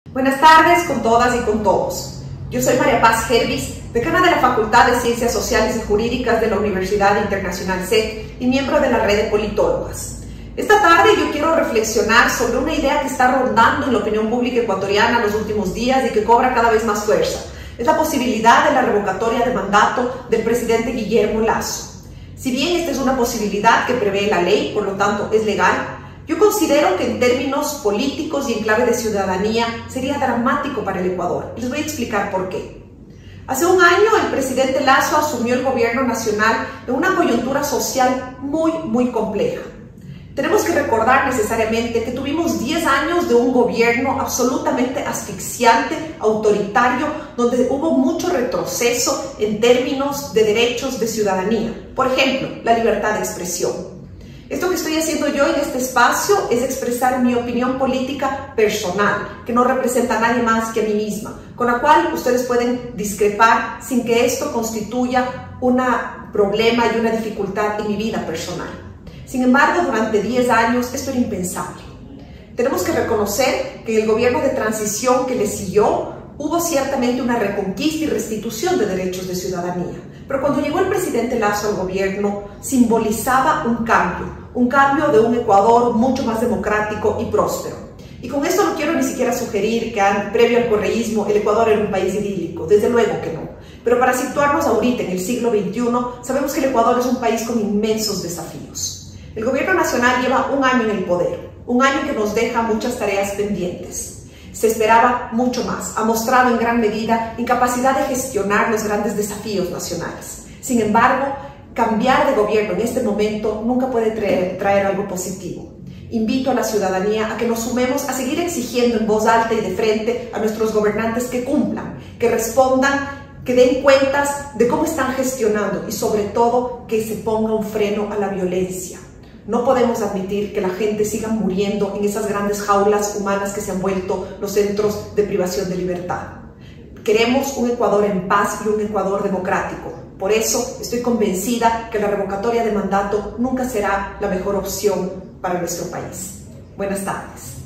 Buenas tardes con todas y con todos. Yo soy María Paz Gervis, decana de la Facultad de Ciencias Sociales y Jurídicas de la Universidad Internacional SEC y miembro de la red de politólogas. Esta tarde yo quiero reflexionar sobre una idea que está rondando en la opinión pública ecuatoriana los últimos días y que cobra cada vez más fuerza. Es la posibilidad de la revocatoria de mandato del presidente Guillermo Lasso. Si bien esta es una posibilidad que prevé la ley, por lo tanto es legal, yo considero que en términos políticos y en clave de ciudadanía sería dramático para el Ecuador. Y les voy a explicar por qué. Hace un año el presidente Lasso asumió el gobierno nacional en una coyuntura social muy compleja. Tenemos que recordar necesariamente que tuvimos 10 años de un gobierno absolutamente asfixiante, autoritario, donde hubo mucho retroceso en términos de derechos de ciudadanía. Por ejemplo, la libertad de expresión. Esto que estoy haciendo yo en este espacio es expresar mi opinión política personal, que no representa a nadie más que a mí misma, con la cual ustedes pueden discrepar sin que esto constituya un problema y una dificultad en mi vida personal. Sin embargo, durante 10 años esto era impensable. Tenemos que reconocer que en el gobierno de transición que le siguió hubo ciertamente una reconquista y restitución de derechos de ciudadanía. Pero cuando llegó el presidente Lasso al gobierno, simbolizaba un cambio de un Ecuador mucho más democrático y próspero. Y con esto no quiero ni siquiera sugerir que previo al correísmo el Ecuador era un país idílico, desde luego que no. Pero para situarnos ahorita en el siglo XXI, sabemos que el Ecuador es un país con inmensos desafíos. El gobierno nacional lleva un año en el poder, un año que nos deja muchas tareas pendientes. Se esperaba mucho más, ha mostrado en gran medida incapacidad de gestionar los grandes desafíos nacionales. Sin embargo, cambiar de gobierno en este momento nunca puede traer algo positivo. Invito a la ciudadanía a que nos sumemos a seguir exigiendo en voz alta y de frente a nuestros gobernantes que cumplan, que respondan, que den cuentas de cómo están gestionando y sobre todo que se ponga un freno a la violencia. No podemos admitir que la gente siga muriendo en esas grandes jaulas humanas que se han vuelto los centros de privación de libertad. Queremos un Ecuador en paz y un Ecuador democrático. Por eso estoy convencida que la revocatoria de mandato nunca será la mejor opción para nuestro país. Buenas tardes.